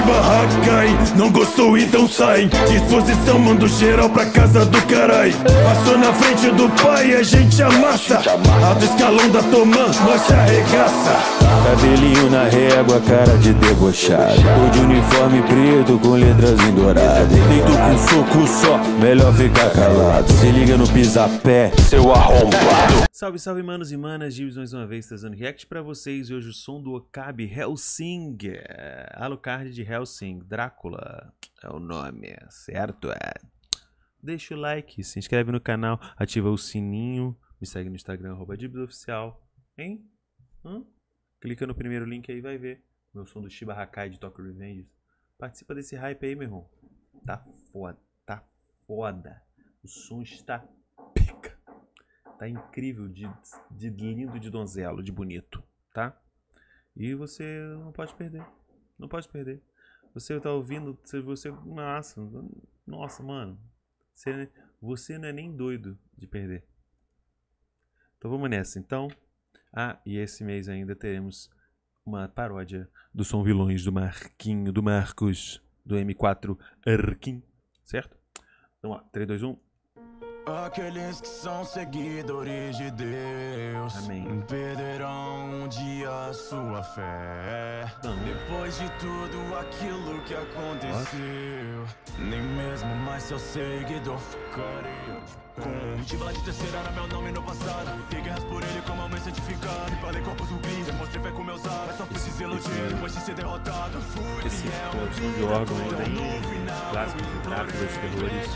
Shiba Hakai. Não gostou, então sai. Disposição, mando geral pra casa do carai. Passou na frente do pai, a gente amassa. Alto escalão da Tomã, nós arregaça. Cabelinho na régua, cara de debochado. Tô de uniforme preto com letras em dourado. Deito com soco só, melhor ficar calado. Se liga no pisapé, seu arrombado. Salve, salve, manos e manas, Gibbs mais uma vez trazendo react pra vocês. E hoje o som do Okabe Hellsing, Alucard de Hellsing, Drácula é o nome, certo? Deixa o like, se inscreve no canal, ativa o sininho, me segue no Instagram, @GibbsOficial, hein? Clica no primeiro link aí e vai ver meu som do Shiba Hakai de Tokyo Revengers. Participa desse hype aí, meu irmão. Tá foda, tá foda. O som está pica. Tá incrível, de lindo, de donzelo, de bonito, tá? E você não pode perder. Não pode perder. Você tá ouvindo, você... Nossa, mano. Você não é nem doido de perder. Então vamos nessa, então. E esse mês ainda teremos uma paródia do som Vilões do Marquinho, do Marcos, do M4 Arquim, certo? Então, 3, 2, 1. Aqueles que são seguidores de Deus, amém, perderão um dia a sua fé. Depois de tudo aquilo que aconteceu, nem mesmo mais seu seguidor ficaria com Tiba de terceira era meu nome no passado. Dei guerras por ele como homem certificado. E falei corpos zumbis, demonstrei fé com meus atos. Só fui se desiludir depois de ser derrotado. Esse som de órgão aí bem clássico de Drácula, de terrores.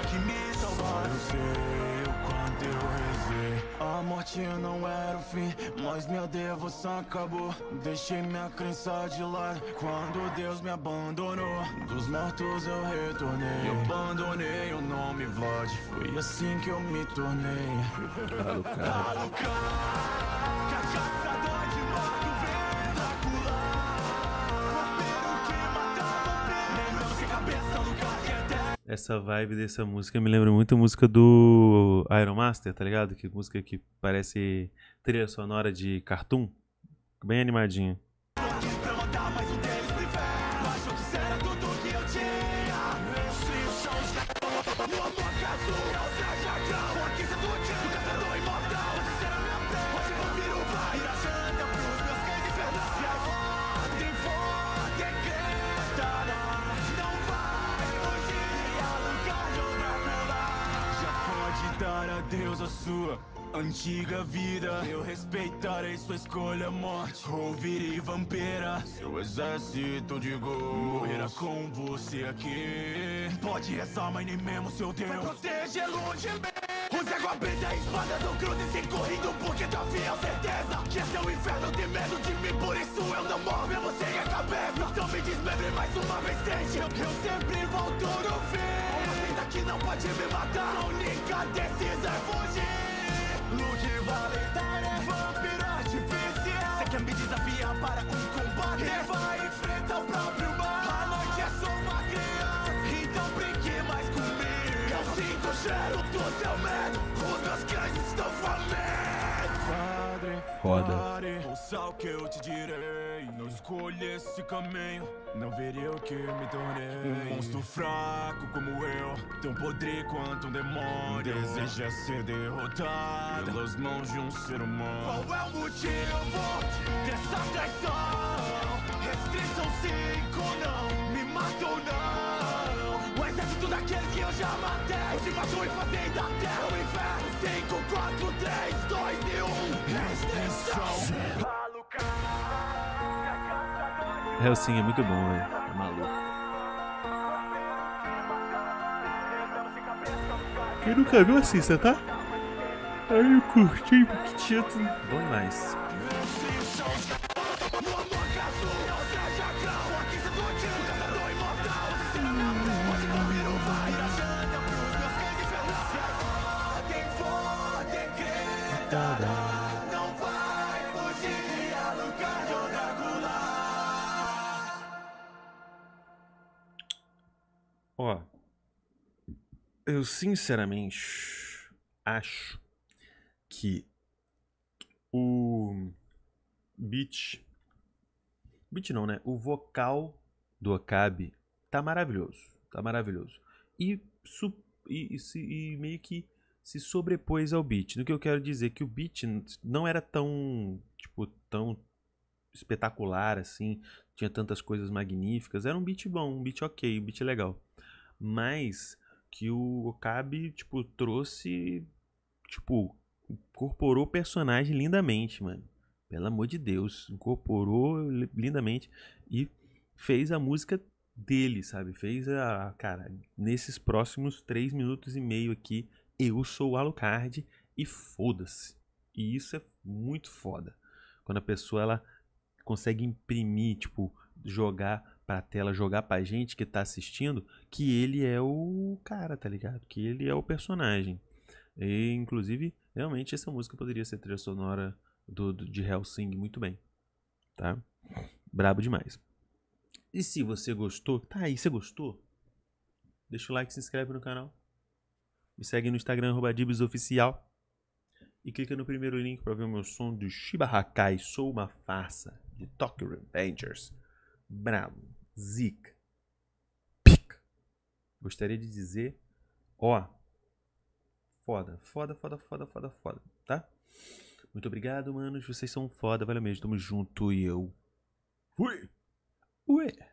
Eu sei o quanto eu rezei. A morte não era o fim, mas minha devoção acabou. Deixei minha crença de lado quando Deus me abandonou. Dos mortos eu retornei. Eu abandonei o nome Vlad. Foi assim que eu me tornei Alucard. Essa vibe dessa música me lembra muito a música do Iron Master, tá ligado? Que música que parece trilha sonora de cartoon, bem animadinha. Dar a Deus a sua antiga vida. Eu respeitarei sua escolha, morte. Ouvirei vampira, seu exército de gol morrerá com você aqui. Pode rezar, mas nem mesmo seu Deus vai protegê-lo de mim. Use água benta, espada do cruz e sem corrido, porque tua fé é certeza que esse é o inferno, tem medo de mim, por isso eu não morro, mesmo sem a cabeça. Então me desmembre mais uma vez, tente. Eu sempre volto no fim. Que não pode me matar, a única decisão é fugir. Luke Valentine é vampiro artificial. Você quer me desafiar para um combate? E vai enfrentar o próprio mal. A noite é só uma criança, então brinque mais comigo. Eu sinto o cheiro do seu medo, os meus cães estão famintos. Foda. Ouça o que eu te direi. Não escolha esse caminho, não veria o que me tornei. Um monstro fraco como eu, tão podre quanto um demônio, deseja ser derrotado pelas mãos de um ser humano. Qual é o motivo dessa traição? Restrição 5 não, me mata ou não. O exército daqueles que eu já matei, hoje matou e fazem da terra o inferno. 5, 4, 3, 2 e 1. Restrição. Hellsing é muito bom, velho. É maluco. Quem nunca viu, assista, tá? Aí eu curti, que título. Bom demais. Ó, eu sinceramente acho que o beat não, né? O vocal do Okabe tá maravilhoso. Tá maravilhoso. E meio que se sobrepôs ao beat. No que eu quero dizer que o beat não era tão, tipo, tão espetacular assim, tinha tantas coisas magníficas, era um beat bom, um beat ok, um beat legal. Mas que o Okabe, tipo, trouxe, tipo, incorporou o personagem lindamente, mano. Pelo amor de Deus, incorporou lindamente e fez a música dele, sabe? Fez cara, nesses próximos 3 minutos e meio aqui, eu sou o Alucard e foda-se. E isso é muito foda. Quando a pessoa, ela consegue imprimir, tipo, jogar pra tela, jogar pra gente que tá assistindo, que ele é o cara, tá ligado? Que ele é o personagem. E, inclusive, realmente essa música poderia ser trilha sonora de Hellsing muito bem, tá? Brabo demais. E se você gostou, tá aí, você gostou? Deixa o like, se inscreve no canal. Me segue no Instagram, @DibsOficial. E clica no primeiro link para ver o meu som de Shiba Hakai, Sou uma Farsa, de Tokyo Revengers. Bravo, zica, pica. Gostaria de dizer, ó, foda, tá? Muito obrigado, manos, vocês são foda, valeu mesmo, tamo junto e eu fui. Ué.